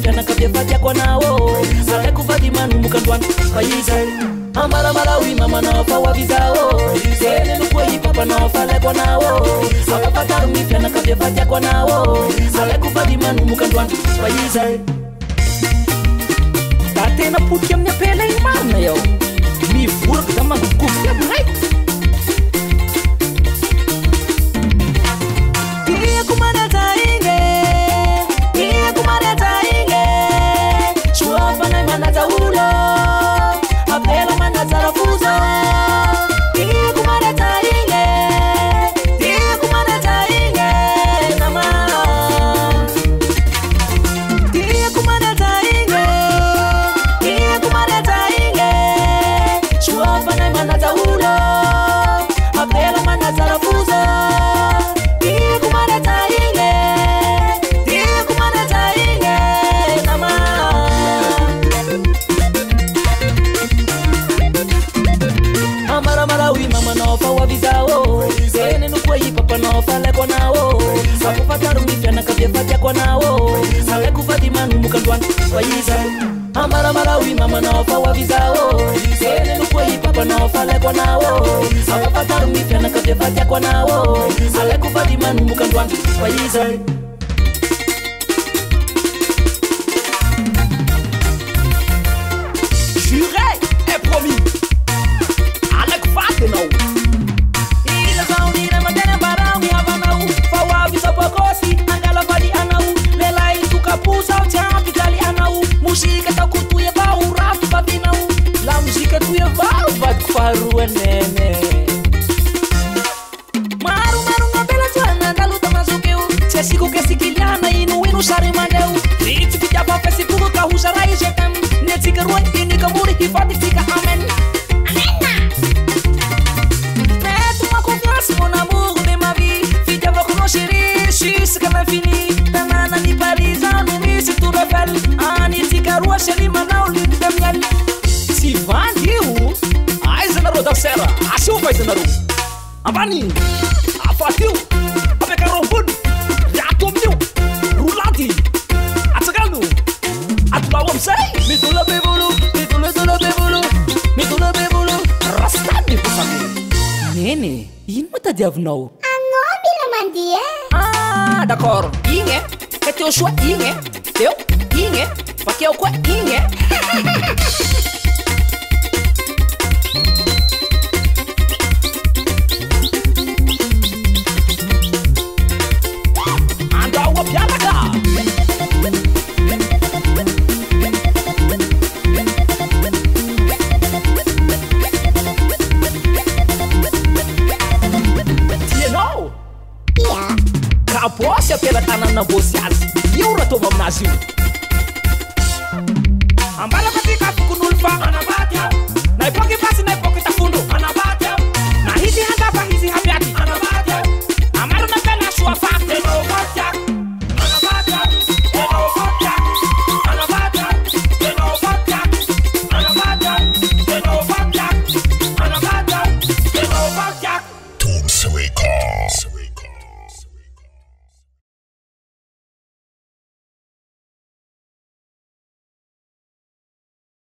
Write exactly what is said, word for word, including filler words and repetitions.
fianakavia fatiako anao alaiko fady manomboka androany fa izay ambaramaraoy mamanao fa hoavizao eny koa ipampanao fa alaiko anao afafataro ny fianakavia fatiako anao alaiko fady manomboka androany fa izay da tena potika amin'ny apela igny marina iaho mivoraky da mangokofoky aminay tiako manata igny tiako manata igny soafanay manata olo apela manata rafuzo tiako manata igny tiako manata igny nama tiako manata igny tiako manata igny soafanay manata olo apela manata rafuzo tiako manata igny tiako manata igny nama amaramaraoy mamanao fa hoavizao eny koa ipampanao fa alaiko anao afafataro ny fianakavia fatiako anao alaiko fady manomboka androany fa izay amaramaraoy mamanao fa hoavizao eny koa ipampanao fa alaiko anao afafataro ny fianakavia fatiako anao alaiko fady manomboka androany fa izay juré et promis alaiko fady anao ilazao nina matena barao mihavanao fa hoavisa bokosi angala fady anao lelay tokapozao tiampitaly anao mozika taoko toy avao rato vavinao la mozika toy avao vadiko faharoanene maro maro ngambela toana andalota mazokeo tsy asiko kesikiliana ino ino sary mandeo ritsy fitiava facebook ka hozara izy atam ny atsika roa inika mory hifady tsika amen mon amour de ma vie fille avec mon chéri jusqu'à l'infini tanana ni parisano mi se tu rebel ani tikarua sheli manao linda miel si vandiu aizana roda sera ashu faizana ro ambani afatiu apeka rombun yatomniu rulati atagalu atbawam sai mi tu la bebulu mi tu la tu la bebulu mi tu la bebulu rastani pusani nene ino ma tadiavinao anao mila mandia ah d'accord igny e ka teo soa igny e teo igny e bakeo koa igny e andao apianaka ia kaposy apela tanana bosy azy io raha tova aminazy io